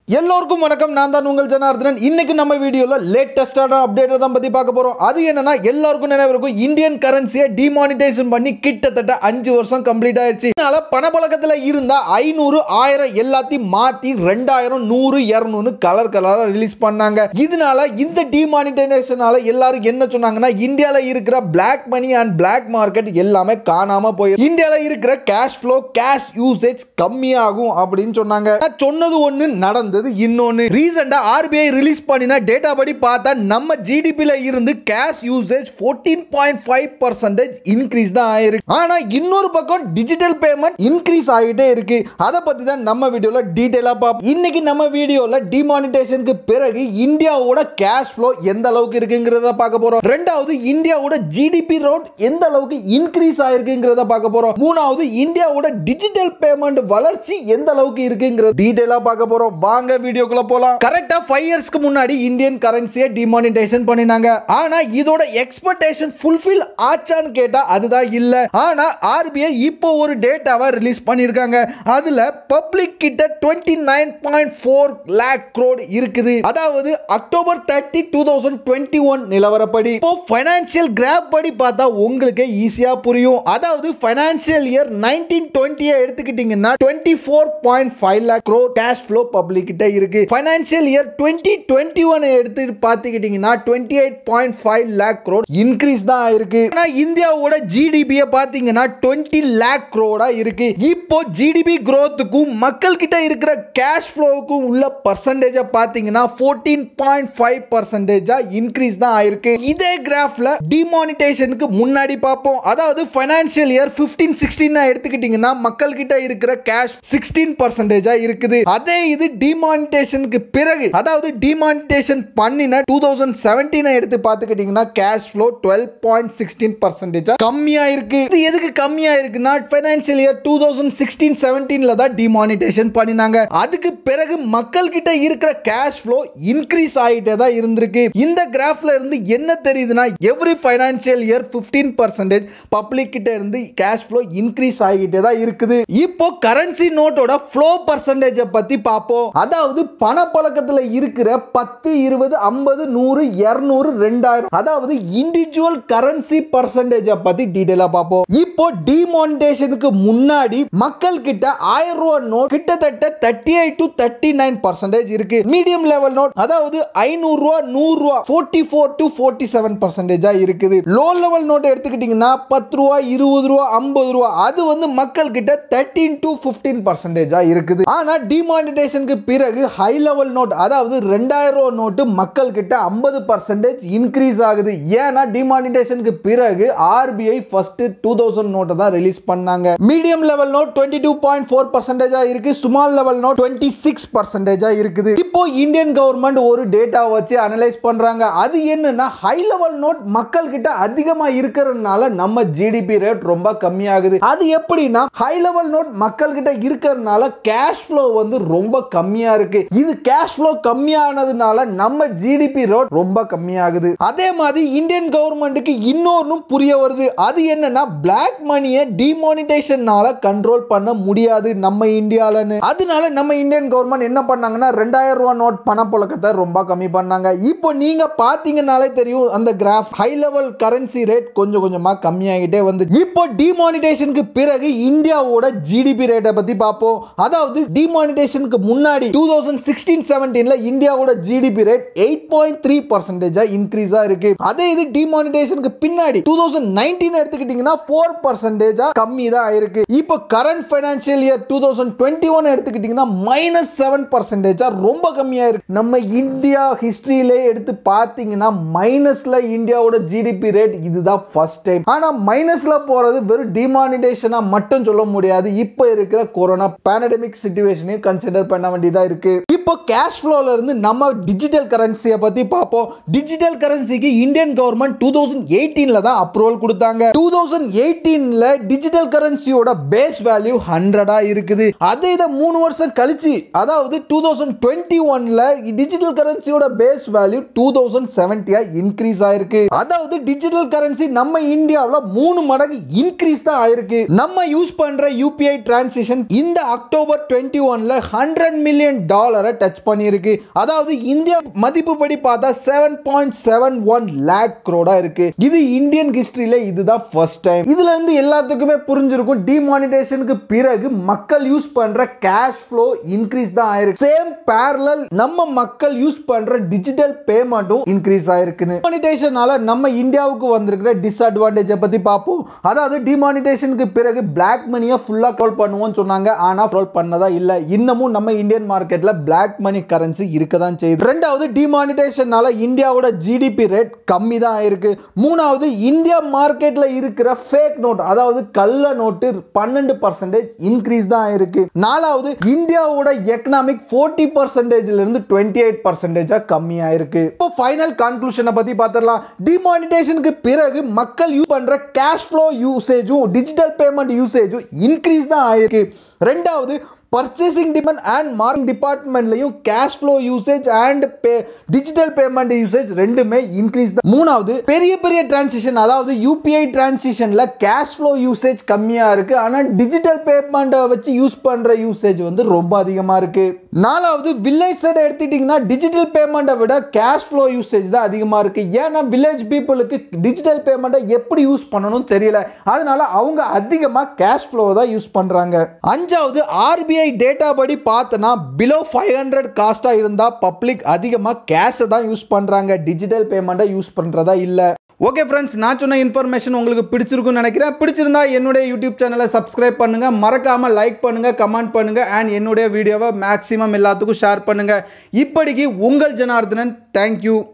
எல்லோருக்கும் வணக்கம். நான் தான் உங்கள் ஜனார்தனன். இன்னைக்கு நம்ம வீடியோல லேட்டஸ்டான அப்டேட் தான் பத்தி பார்க்க போறோம். அது என்னன்னா, எல்லாருக்கும் நினைவிருக்கும், இந்தியன் கரன்சியை டிமானிட்டைசேஷன் பண்ணி கிட்டத்தட்ட 5 வருஷம் கம்ப்ளீட் ஆயிடுச்சு. அதனால பணப்பழக்கத்துல இருந்த 500, 1000 எல்லாத்தையும் மாத்தி 2000, 100, 200 கலர் கலரா ரிலீஸ் பண்ணாங்க. இதனால இந்த டிமானிட்டைசேஷனால எல்லாரும் என்ன சொன்னாங்கன்னா, இந்தியால இருக்கிற black money and black market எல்லாமே காணாம போயிடும், இந்தியால இருக்கிற கேஷ் ஃப்ளோ, கேஷ் யூசேஜ் கம்மியாகும் அப்படின்னு சொன்னாங்க. சொன்னது ஒண்ணு, நடந்து இன்னொன்னு. ரீசெண்டா ஆர்பிஐ ரிலீஸ் பண்ணின டேட்டா படி பார்த்தா நம்ம ஜிடிபில இருந்து கேஷ் யூசேஜ் 14.5% இன்க்ரீஸ் தான் ஆயிருக்கு. ஆனா இன்னொரு பக்கம் டிஜிட்டல் பேமெண்ட் இன்க்ரீஸ் ஆகிட்டே இருக்கு. அத பத்தி தான் நம்ம வீடியோல டீடைலா பார்ப்போம். இன்னைக்கு நம்ம வீடியோல டிமானிட்டைசேஷனுக்கு பிறகு இந்தியாவோட கேஷ் ஃப்ளோ எந்த அளவுக்கு இருக்குங்கிறத பார்க்க போறோம். ரெண்டாவது, இந்தியாவோட ஜிடிபி ரோட் எந்த அளவுக்கு இன்க்ரீஸ் ஆயிருக்குங்கிறத பார்க்க போறோம். மூணாவது, இந்தியாவோட டிஜிட்டல் பேமெண்ட் வளர்ச்சி எந்த அளவுக்கு இருக்குங்கிறத டீடைலா பார்க்க போறோம். வாங்க வீடியோக்குள்ள போலாம். கரெக்ட்டா 5 இயர்ஸ்க்கு முன்னாடி இந்தியன் கரன்சியை டிமானிட்டைசேஷன் பண்ணினாங்க. ஆனா இதோட எக்ஸ்பெக்டேஷன் ஃபுல்ஃபில் ஆச்சான்னு கேட்டா அதுதான் இல்ல. ஆனா ஆர்பிஐ இப்போ ஒரு டேட்டாவை ரிலீஸ் பண்ணிருக்காங்க. அதுல பப்ளிக் கிட்ட 29.4 lakh crore இருக்குது. அதாவது அக்டோபர் 30, 2021 நிலவரப்படி. இப்போ ஃபைனான்சியல் கிராஃப் படி பார்த்தா உங்களுக்கு ஈஸியா புரியும். அதாவது ஃபைனான்சியல் இயர் 1920 எடுத்துக்கிட்டீங்கன்னா 24.5 lakh crore cash flow public கிட்ட இருக்கு. ஃபைனான்சியல் இயர் 2021 எடுத்து பாத்துக்கிட்டீங்கன்னா 28.5 lakh crore இன்க்ரீஸ் தான் ஆயிருக்கு. ஆனா இந்தியாவோட ஜிடிபி பாத்தீங்கன்னா 20 lakh crore இருக்கு. இப்போ ஜிடிபி growthக்கும் மக்கள் கிட்ட இருக்கிற கேஷ் ஃப்ளோவுக்கும் உள்ள பர்சன்டேஜ் பாத்தீங்கன்னா 14.5% இன்க்ரீஸ் தான் ஆயிருக்கு. இதே கிராஃப்ல டிமானிட்டைசேஷனுக்கு முன்னாடி பார்ப்போம். அதாவது ஃபைனான்சியல் இயர் 15-16 எடுத்துக்கிட்டீங்கன்னா மக்கள் கிட்ட இருக்கிற கேஷ் 16% இருக்குது. அதே இது டிமானிட்டைசேஷனுக்கு பிறகு, அதாவது டிமானிட்டைசேஷன் பண்ணின 2017 எடுத்து பார்த்துக்கிட்டீங்கன்னா கேஷ் ஃப்ளோ 12.16% கம்மியா இருக்கு. இது எதுக்கு கம்மியா இருக்குன்னா, ஃபைனான்சியல் இயர் 2016-17 தான் டிமானிட்டைசேஷன் பண்ணினாங்க. அதுக்கு பிறகு மக்கள் கிட்ட இருக்கிற கேஷ் ஃப்ளோ இன்க்ரீஸ் ஆயிட்டே தான் இருந்திருக்கு. இந்த கிராஃப்ல இருந்து என்ன தெரியுதுன்னா, எவ்ரி ஃபைனான்சியல் இயர் 15% பப்ளிக் கிட்ட இருந்து கேஷ் ஃப்ளோ இன்க்ரீஸ் ஆகிட்டே தான் இருக்குது. இப்போ கரன்சி நோட்டோட ஃப்ளோ பர்சன்டேஜ் பத்தி பார்ப்போம். அதாவது பணப்பழக்கத்துல இருக்கிற 10, 20, 50, 100, 200, 2000, அதாவது இண்டிவிஜுவல் கரன்சி பர்சன்டேஜ் பத்தி டீடைலா பார்ப்போம். இப்போ டிமானிட்டைசேஷனுக்கு முன்னாடி மக்கள் கிட்ட 1000 ரூபாய் நோட் கிட்டத்தட்ட 38 to 39% இருக்கு. மீடியம் லெவல் நோட், அதாவது 500 ரூபாய், 100 ரூபாய் 44 to 47% இருக்குது. லோ லெவல் நோட் எடுத்துக்கிட்டீங்கன்னா 10 ரூபாய், 20 ரூபாய், 50 ரூபாய், அது வந்து மக்கள் கிட்ட 13 to 15% இருக்குது. ஆனா டிமானிட்டைசேஷனுக்கு பிறகு ஹை லெவல் நோட், அதாவது 2000 ரூபாய் நோட்டு மக்கள் கிட்ட 50% இன்க்ரீஸ் ஆகுது. ஏன்னா டிமானிட்டைசேஷனுக்கு பிறகு ஆர்பிஐ ஃபர்ஸ்ட் 2000 நோட்டை தான் ரிலீஸ் பண்ணாங்க. மீடியம் லெவல் நோட் 22.4% இருக்கு. ஸ்மால் லெவல் நோட் 26% இருக்குது. இப்போ இந்தியன் கவர்மெண்ட் ஒரு டேட்டா வச்சு அனலைஸ் பண்றாங்க. அது என்னன்னா, ஹை லெவல் நோட் மக்கள் கிட்ட அதிகமா இருக்கிறதுனால நம்ம ஜிடிபி ரேட் ரொம்ப கம்மியாகுது. அது எப்படின்னா, ஹை லெவல் நோட் மக்கள் கிட்ட இருக்கிறதுனால கேஷ் ஃப்ளோ வந்து ரொம்ப கம்மியா இருக்கு. இது கேஷ் ஃப்ளோ கம்மியானதுனால நம்ம ஜிடிபி ரேட் ரொம்ப கம்மியாகுது. அதே மாதிரி இந்தியன் கவர்மெண்ட்டுக்கு இன்னொரு புரிய வருது. அது என்னன்னா, பிளாக் மணியை டிமானிட்டைசேஷனால கண்ட்ரோல் பண்ண முடியாது நம்ம இந்தியாலன்னு. அதனால நம்ம இந்தியன் கவர்மெண்ட் என்ன பண்ணாங்கன்னா, 2000 ரூபாய் நோட் பணப்புழக்கத்தை ரொம்ப கம்மி பண்ணாங்க. இப்போ நீங்க பாத்தீங்கன்னாலே தெரியும், அந்த graph high level currency rate கொஞ்சம் கொஞ்சமா கம்மியாகிட்டே வந்து. இப்போ டிமானிட்டைசேஷனுக்கு பிறகு இந்தியாவோட ஜிடிபி ரேட்டை பத்தி பார்ப்போம். அதாவது டிமானிட்டைசேஷனுக்கு முன்னாடி 2016-17 இந்தியாவோட ஜிடிபி ரேட் 8.3% இன்க்ரீஸா இருக்கு. அதே இது டிமானிட்டைசேஷனுக்கு பின்னாடி 2019 எடுத்துக்கிட்டீங்கன்னா 4% கம்மி தான் ஆயிருக்கு. இப்போ கரண்ட் ஃபைனான்சியல் இயர் 2021 எடுத்துக்கிட்டீங்கன்னா -7% ரொம்ப கம்மியா இருக்கு. நம்ம இந்தியா ஹிஸ்டரியிலே எடுத்து பார்த்தீங்கன்னா மைனஸ்ல இந்தியாவோட ஜிடிபி ரேட் இதுதான் ஃபர்ஸ்ட் டைம். ஆனா மைனஸ்ல போறது வெறும் டிமானிட்டைசேஷனா மட்டும் சொல்ல முடியாது. இப்போ இருக்கிற கொரோனா பேண்டமிக் சிச்சுவேஷனை கன்சிடர் பண்ண வேண்டியதா இருக்கு. இப்போ கேஷ் ஃப்ளோல இருந்து நம்ம டிஜிட்டல் கரன்சியை பத்தி பார்ப்போம். டிஜிட்டல் கரன்சிக்கு இந்தியன் கவர்மெண்ட் 2018 தான் அப்ரூவல் கொடுத்தாங்க. 2018 டிஜிட்டல் கரன்சியோட பேஸ் வேல்யூ 100 இருக்குது. அதே இத 3 வருஷம் கழிச்சு, அதாவது 2021 டிஜிட்டல் கரன்சியோட பேஸ் வேல்யூ 2070 இன்க்ரீஸ் ஆயிருக்கு. அதாவது டிஜிட்டல் கரன்சி நம்ம இந்தியாவுல 3 மடங்கு இன்க்ரீஸ் தான் ஆயிருக்கு. நம்ம யூஸ் பண்ற யூபிஐ டிரான்சாக்ஷன் இந்த அக்டோபர் 21 $100 மில்லியன் டச் பண்ணியிருக்கு. அதாவது இந்தியா மதிப்புப்படி பார்த்தா 7.71 lakh crore இருக்கு. இது இந்தியன் ஹிஸ்டரியில இதுதான் ஃபர்ஸ்ட் டைம். இதுல இருந்து எல்லாத்துக்குமே புரிஞ்சிருக்கும் டிமானிடைசேஷனுக்கு பிறகு மக்கள் யூஸ் பண்ற கேஷ் ஃப்ளோ இன்க்ரீஸ் தான் ஆயிருக்கு. சேம் பேரலல் நம்ம மக்கள் யூஸ் பண்ற டிஜிட்டல் பேமெண்ட்டும் இன்க்ரீஸ் ஆயிருக்குன்னு. டிமானிடைசேஷனால நம்ம இந்தியாவுக்கு வந்திருக்கிற டிஸ்அட்வான்டேஜை பத்தி பார்ப்போம். அதாவது டிமானிடைசேஷனுக்கு பிறகு பிளாக் மணியை ஃபுல்லா கண்ட்ரோல் பண்ணுவோம்னு சொன்னாங்க. ஆனா கண்ட்ரோல் பண்ணதா இல்ல. இன்னமும் நம்ம இந்தியன் மார்க்கெட்ல பிளாக் மணி கரன்சி இருக்க தான் செய்யுது. ரெண்டாவது டிமானிடைசேஷனால இந்தியாவோட ஜிடிபி ரேட் கம்மி தான் ஆயிருக்கு. மூணாவது இந்தியா மார்க்கெட்ல இருக்கிற ஃபேக் நோட் அதாவது கள்ள நோட்டு 12% இன்க்ரீஸ் தான் ஆயிருக்கு. நாலாவது இந்தியாவோட எக்கனாமிக் 40% இருந்து 28% கம்மி ஆயிருக்கு. இப்போ ஃபைனல் கன்க்ளூஷனை பத்தி பார்த்தரலாம். டிமானிடைசேஷனுக்கு பிறகு மக்கள் யூஸ் பண்ற கேஷ் ஃப்ளோ யூசேஜும் டிஜிட்டல் பேமெண்ட் யூசேஜும் இன்க்ரீஸ் தான் ஆயிருக்கு. ரெண்டாவது பர்ச்சேசிங் டிபார்ட்மெண்ட் அண்ட் மார்க்கெட்டிங் டிபார்ட்மெண்ட்லயும் cash flow usage and digital payment usage ரெண்டுமே இன்க்ரீஸ் தான். மூணாவது பெரிய பெரிய டிரான்சாக்ஷன் அதாவது யூபிஐ டிரான்சாக்ஷன்ல கேஷ் ஃப்ளோ யூசேஜ் கம்மியா இருக்கு. ஆனா டிஜிட்டல் பேமெண்ட் வச்சு யூஸ் பண்ற யூசேஜ் வந்து ரொம்ப அதிகமா இருக்கு. நாலாவது வில்லேஜ் சைடு எடுத்துட்டீங்கன்னா டிஜிட்டல் பேமெண்ட்டை விட கேஷ் ஃப்ளோ யூசேஜ் தான் அதிகமா இருக்கு. ஏன்னா வில்லேஜ் பீப்புளுக்கு டிஜிட்டல் பேமெண்ட்டை எப்படி யூஸ் பண்ணணும் தெரியல. அதனால அவங்க அதிகமா கேஷ் ஃப்ளோ தான் யூஸ் பண்றாங்க. அஞ்சாவது ஆர்பிஐ டேட்டா படி பார்த்தனா பிலோ 500 காஸ்டா இருந்தா பப்ளிக் அதிகமா கேஷ் தான் யூஸ் பண்றாங்க. டிஜிட்டல் பேமெண்ட்டை யூஸ் பண்றதா இல்ல. ஓகே ஃப்ரெண்ட்ஸ், நான் சொன்ன இன்ஃபர்மேஷன் உங்களுக்கு பிடிச்சிருக்கும்னு நினைக்கிறேன். பிடிச்சிருந்தா என்னுடைய யூடியூப் சேனலை சப்ஸ்கிரைப் பண்ணுங்க, மறக்காம லைக் பண்ணுங்க, கமெண்ட் பண்ணுங்க அண்ட் என்னுடைய வீடியோவை மேக்ஸிமம் எல்லாத்துக்கும் ஷேர் பண்ணுங்க. இப்படிக்கு உங்கள் ஜனார்தனன். தேங்க்யூ.